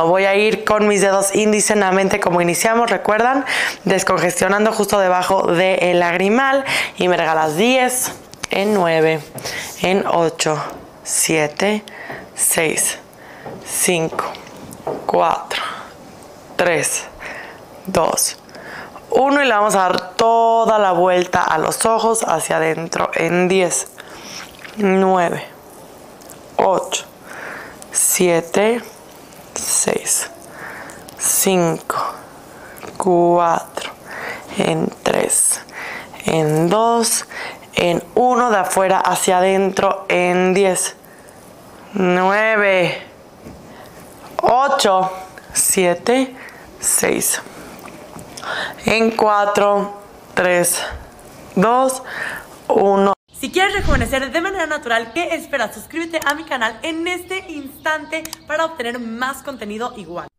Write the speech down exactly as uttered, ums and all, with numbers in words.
Voy a ir con mis dedos índice nuevamente como iniciamos, recuerdan, descongestionando justo debajo del lagrimal y me regalas diez, en nueve, en ocho, siete, seis, cinco, cuatro, tres, dos, uno y le vamos a dar toda la vuelta a los ojos hacia adentro en diez, nueve, ocho, siete, seis, cinco, cuatro, en tres, en dos, en uno, de afuera hacia adentro en diez, nueve, ocho, siete, seis, en cuatro, tres, dos, uno. Si quieres rejuvenecer de manera natural, ¿qué esperas? Suscríbete a mi canal en este instante para obtener más contenido igual.